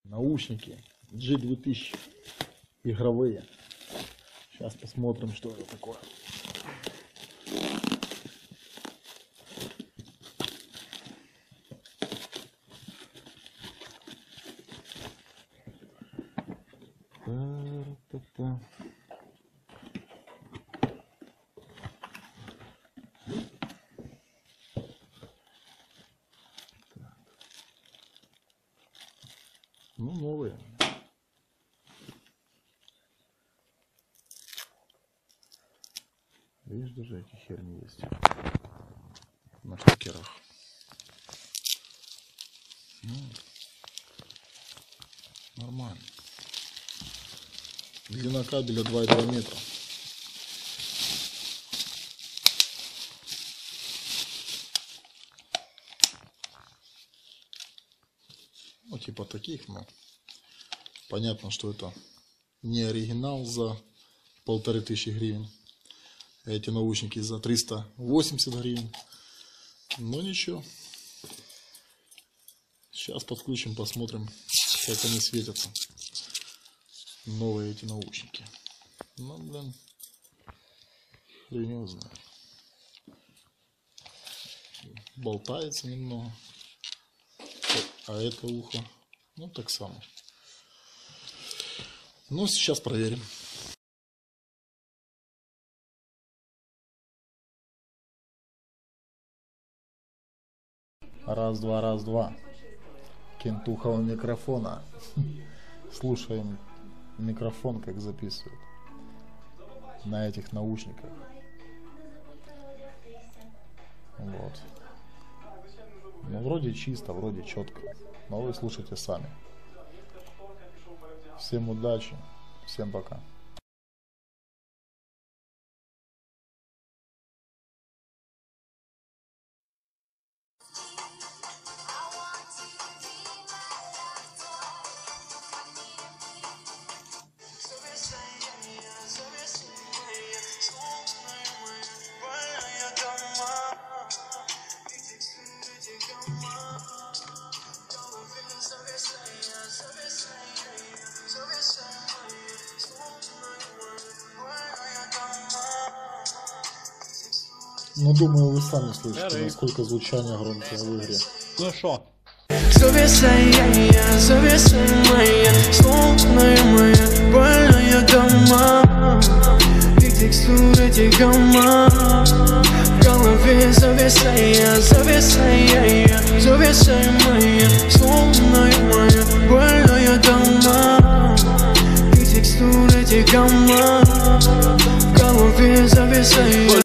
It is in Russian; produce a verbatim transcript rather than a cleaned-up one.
Наушники джи две тысячи игровые. Сейчас посмотрим, что это такое. Та-та-та. Ну, новые. Видишь, даже эти херни есть на штекерах. Ну, нормально. Длина кабеля два и два метра. Ну, типа таких, но понятно, что это не оригинал за полторы тысячи гривен. Эти наушники за триста восемьдесят гривен. Но ничего. Сейчас подключим, посмотрим, как они светятся. Новые эти наушники. Ну, блин, хрен его знает. Болтается немного. А это ухо, ну, так само. Ну, сейчас проверим. Раз, два, раз, два. Кентуха у микрофона. Слушаем микрофон, как записывают на этих наушниках. Вот. Ну, вроде чисто, вроде четко. Но вы слушайте сами. Всем удачи. Всем пока. Ну, думаю, вы сами слышите, насколько звучание громкое в игре. Ну шо? Зависая, зависая, словно моя больная дома. И текстуры этих гамма в голове зависая, зависая, зависая, словно моя больная дома. И текстуры этих гамма в голове зависая.